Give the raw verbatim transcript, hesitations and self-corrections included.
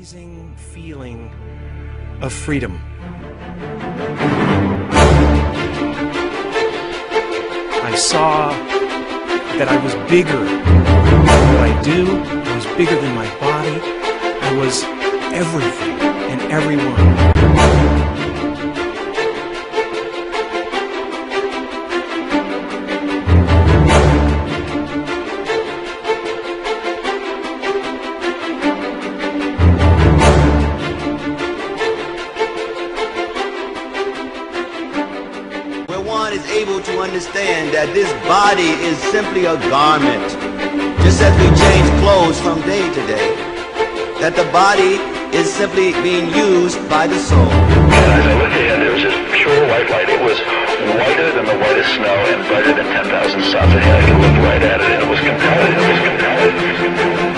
amazing feeling of freedom. I saw that I was bigger than what I do. I was bigger than my body. I was everything and everyone. Is able to understand that this body is simply a garment, just as we change clothes from day to day, that the body is simply being used by the soul. And as I looked ahead, there was this pure white light. It was whiter than the whitest snow and brighter than ten thousand suns ahead. I could look right at it, and it was compelling. It was compelling.